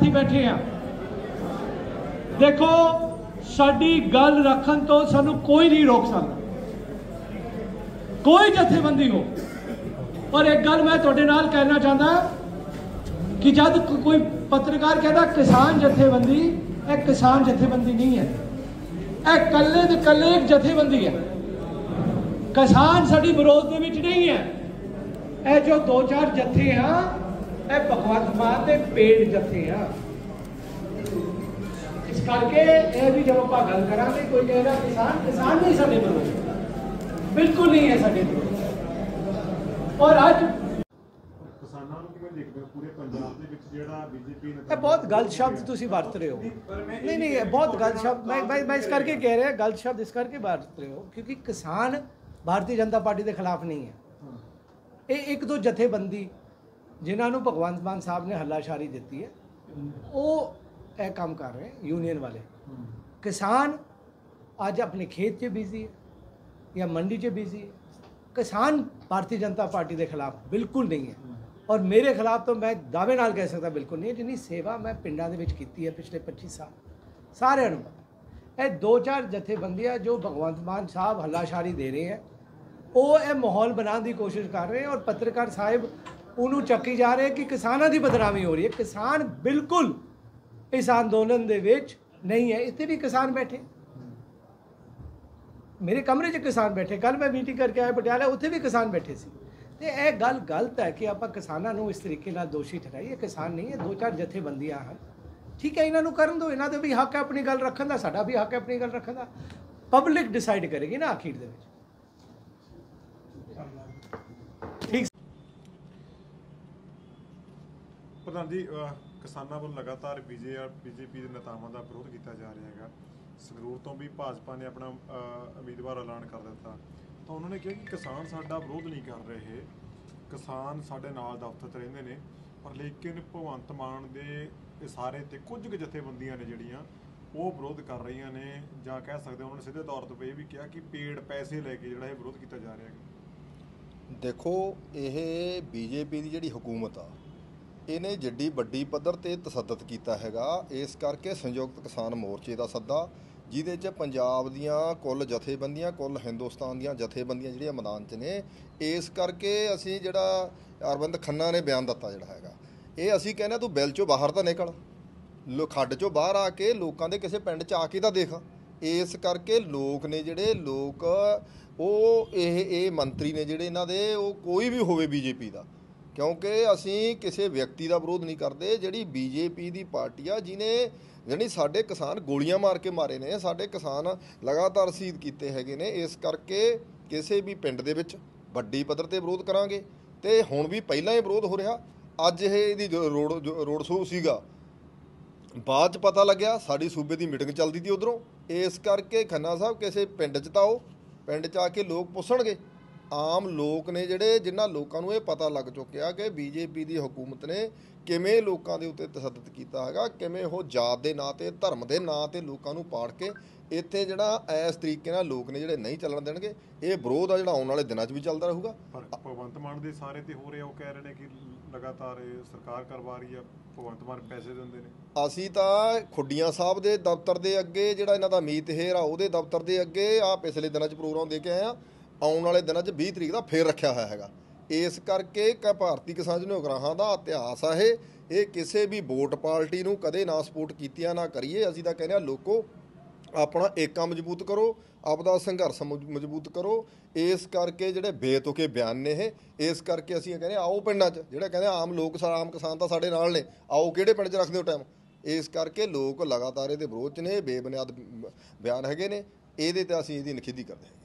ਅਸੀਂ ਬੈਠੇ ਹਾਂ। देखो साडी गल रखन तो सानू कोई नहीं रोक सकता, कोई जथेबंदी हो। पर एक गल मैं तुहाडे नाल कहना चाहता कि जब कोई पत्रकार कहता किसान जथेबंदी, यह किसान जथेबंदी नहीं है, यह कल्ले ते कल्ले एक जथेबंदी है। किसान साडी विरोध दे विच नहीं है। यह जो 2-4 जथे हैं यह भगवंत मान दे पेड़ जथे हैं। इस करके यह भी जब आप गल करांगे कोई कहेगा किसान किसान नहीं साडे विरोध, बिल्कुल नहीं है साडे विरोध। और अज बहुत गलत शब्द तुसी वरत रहे हो। नहीं नहीं बहुत गलत शब्द मैं इस करके कह रहा, गलत शब्द इस करके वरत रहे हो क्योंकि किसान भारतीय जनता पार्टी के खिलाफ नहीं है। ये एक दो जथेबंदी जिन्होंने भगवंत मान साहब ने हल्लाशारी दी है वो यह काम कर रहे हैं, यूनियन वाले। किसान आज अपने खेत च बिजी है या मंडी च बिजी है। किसान भारतीय जनता पार्टी के खिलाफ बिल्कुल नहीं है और मेरे खिलाफ तो मैं दावे नाल कह सकता बिल्कुल नहीं है। जिन्नी सेवा मैं पिंडां दे विच कीती है पिछले 25 साल सारे पता। यह 2-4 जथेबंदियां जो भगवंत मान साहब हल्लाशारी दे रहे हैं वो यह माहौल बनाने की कोशिश कर रहे हैं और पत्रकार साहिब उन्होंने चक्की जा रहे हैं कि किसानों की बदनामी हो रही है। किसान बिल्कुल इस अंदोलन दे विच नहीं है। इतने भी किसान बैठे, मेरे कमरे च किसान बैठे, कल मैं मीटिंग करके आया पटियाला, उत्थे भी किसान बैठे सी। तो यह गल गलत है कि आप किसानों को इस तरीके नाल दोषी ठहराइए। किसान नहीं है, 2-4 जथेबंदियां हैं, ठीक है, इन्हों करन दो, इन्हों भी हक है अपनी गल रखने का, साडा भी हक है अपनी गल रखने का। पब्लिक डिसाइड करेगी ना आखिर दे विच। ठीक प्रधान जी, किसानों वालों लगातार बीजेपी के नेतावां का विरोध किया जा रहा है। संगरूर तो भी भाजपा ने अपना उम्मीदवार ऐलान कर दिता, तो उन्होंने कहा कि किसान साडा विरोध नहीं कर रहे, किसान साडे नाल दफ्तर रहिंदे ने, पर लेकिन भगवंत मान दे इशारे ते कुछ क जथेबंदियां ने जिहड़ियां वो विरोध कर रही ने, जां कह सकते उन्होंने सीधे तौर पर यह भी कहा कि पेड़ पैसे लैके जिहड़ा ये विरोध किया जा रहा है। देखो ये बीजेपी की जिहड़ी हुकूमत आ इन्हें जिड्डी वड्डी पद्धर ते तसद्दत किया हैगा। इस करके संयुक्त किसान मोर्चे का सद्दा जिहदे च पंजाब दियां कुल जथेबंदियां, कुल हिंदुस्तान दियां जथेबंदियां जिहड़ियां मैदान च ने। इस करके असीं जिहड़ा अरविंद खन्ना ने बयान दिता जिहड़ा हैगा, ये असीं कहने तूं बिल चों बाहर तां निकल, खड्ड चों बाहर आके लोकां दे किसे पिंड च आके तां देख। इस करके लोग ने जिहड़े लोग ये मंत्री ने जिहड़े इन्हां दे कोई भी होवे बीजेपी दा, क्योंकि असी किसी व्यक्ति का विरोध नहीं करते। जिहड़ी बीजेपी की पार्टी आ जिन्हें जानी साडे किसान गोलियां मार के मारे ने, साडे किसान लगातार शहीद किए हैगे ने। इस करके किसी भी पिंड दे विच वड्डी पद्धर ते विरोध करांगे ते हुण भी पहलां ही विरोध हो रहा। अज इहदी रोड शो सीगा, बाद च पता लग्या साडी सूबे की मीटिंग चलती थी उधरों। इस करके खन्ना साहब किसी पिंड च ताओ, पिंड च आके लोग पुछणगे, आम लोग ने जिहड़े जिन्हां लोकां नूं ये पता लग चुकिया कि बीजेपी की हुकूमत ने किवें लोकां दे उत्ते तसद्दत कीता हैगा, किवें ओह जात दे नां ते धर्म दे नां ते लोकां नूं पाड़ के इत्थे जिहड़ा इस तरीके नाल लोग ने जिहड़े नहीं चलन देणगे। ये विरोध आ जिहड़ा आउण वाले दिनां 'च भी चलदा रहूगा। पर भगवंत मान दे सारे ते हो रहे, वो कह रहे हैं कि लगातार सरकार करवा रही है, भगवंत मान पैसे दिंदे ने। ਅਸੀਂ ਤਾਂ ਖੁੱਡੀਆਂ ਸਾਹਿਬ ਦੇ ਦਫ਼ਤਰ ਦੇ ਅੱਗੇ ਜਿਹੜਾ ਇਹਨਾਂ ਦਾ ਮੀਤ ਹੇਰ ਆ ਉਹਦੇ ਦਫ਼ਤਰ ਦੇ ਅੱਗੇ ਆ ਪਿਛਲੇ ਦਿਨਾਂ 'ਚ ਪ੍ਰੋਗਰਾਮ ਦੇ ਕੇ ਆਏ ਆ। ਆਉਣ ਵਾਲੇ ਦਿਨਾਂ 'ਚ 20 ਤਰੀਕ ਦਾ ਫੇਰ ਰੱਖਿਆ ਹੋਇਆ ਹੈਗਾ। ਇਸ ਕਰਕੇ ਭਾਰਤੀ ਕਿਸਾਨ ਜਨੋਗਰਾਹਾਂ ਦਾ ਇਤਿਹਾਸ ਆ ਇਹ ਕਿਸੇ ਵੀ ਵੋਟ ਪਾਰਟੀ ਨੂੰ ਕਦੇ ਨਾ ਸਪੋਰਟ ਕੀਤੀਆਂ ਨਾ ਕਰੀਏ। ਅਸੀਂ ਤਾਂ ਕਹਿੰਦੇ ਆ ਲੋਕੋ ਆਪਣਾ ਏਕਾ ਮਜ਼ਬੂਤ ਕਰੋ, ਆਪਦਾ ਸੰਘਰਸ਼ ਮਜ਼ਬੂਤ ਕਰੋ। ਇਸ ਕਰਕੇ ਜਿਹੜੇ ਬੇਤੁਕੇ ਬਿਆਨ ਨੇ ਇਸ ਕਰਕੇ ਅਸੀਂ ਕਹਿੰਦੇ ਆਓ ਪਿੰਡਾਂ 'ਚ ਜਿਹੜੇ ਕਹਿੰਦੇ ਆਮ ਲੋਕ ਆਮ ਕਿਸਾਨ ਤਾਂ ਸਾਡੇ ਨਾਲ ਨੇ, ਆਓ ਕਿਹੜੇ ਪਿੰਡ 'ਚ ਰੱਖਦੇ ਹੋ ਟਾਈਮ। ਇਸ ਕਰਕੇ ਲੋਕ ਲਗਾਤਾਰ ਇਹਦੇ ਵਿਰੋਧ 'ਚ ਨੇ, ਬੇਬੁਨਿਆਦ ਬਿਆਨ ਹੈਗੇ ਨੇ, ਇਹਦੇ 'ਤੇ ਅਸੀਂ ਇਹਦੀ ਨਿਖੇਧੀ ਕਰਦੇ ਹਾਂ।